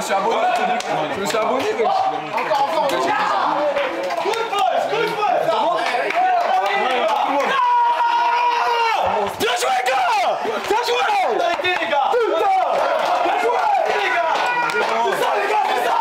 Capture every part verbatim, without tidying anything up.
suis abonné. Je me suis abonné. Encore, encore, encore. Good boys, good boys. Bien joué, gars. Bien joué. Arrêtez, les gars. Putain. Bien joué, les gars. C'est ça, les gars, c'est ça.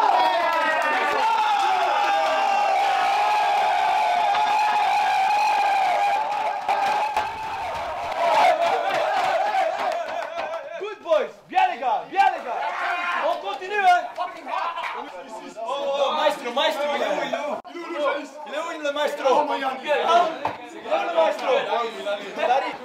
Good boys. Bien, les gars. Bien, les gars. On continue, hein. Oh, oh, maestro, maestro, il est où, il est où? Il est où, le maestro? Il est où, le maestro? Il arrive.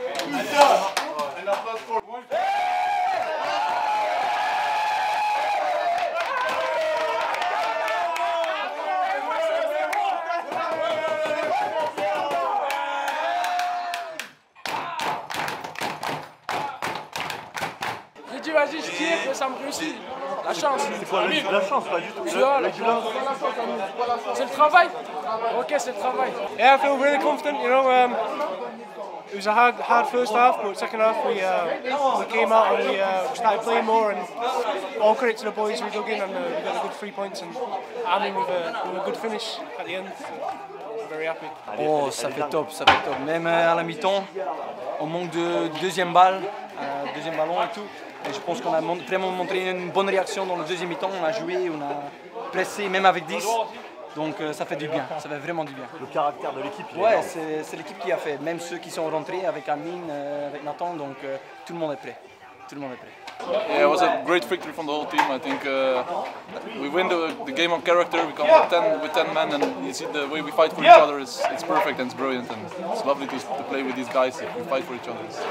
J'ai dit vas-y je tire et ça me réussit. La chance. C'est quoi la, la chance? Pas du tout. Tu vois, la chance. C'est le travail. Ok, c'est le travail. Yeah, I feel really confident. You know, um, it was a hard, hard first half, but second half we uh, we came out and we uh, started playing more. And all credit to the boys, we dug in and uh, we got a good three points and Annie with a, with a good finish at the end. So, very happy. Oh, ça fait top, ça fait top. Même à la mi-temps, on manque de deuxième balle, euh, deuxième ballon et tout. Et je pense qu'on a vraiment montré une bonne réaction dans le deuxième mi-temps. On a joué, on a pressé même avec dix. Donc euh, ça fait du bien, ça fait vraiment du bien. Le caractère de l'équipe. Ouais, c'est l'équipe qui a fait. Même ceux qui sont rentrés avec Amine, euh, avec Nathan, donc euh, tout le monde est prêt. Tout le monde est prêt. Yeah, it was a great victory from the whole team. I think uh, we win the, the game on character. We come with ten with ten men, and you see the way we fight for each other. It's it's perfect and it's brilliant, and it's lovely to, to play with these guys. We fight for each other. It's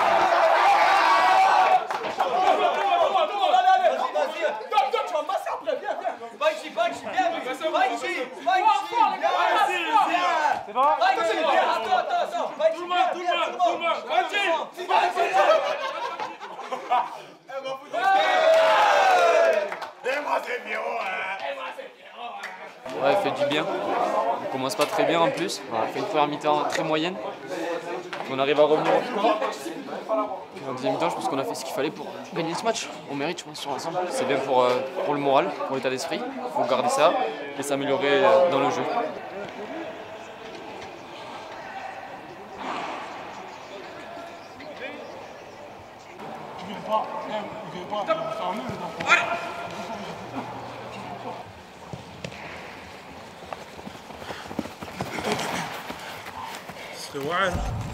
Ouais, elle fait du bien. On commence pas très bien en plus. On fait une première mi-temps très moyenne. On arrive à revenir. Puis en deuxième mi-temps, je pense qu'on a fait ce qu'il fallait pour gagner ce match. On mérite, je pense, sur l'ensemble. C'est bien pour, euh, pour le moral, pour l'état d'esprit. Il faut garder ça et s'améliorer euh, dans le jeu. C'est vrai.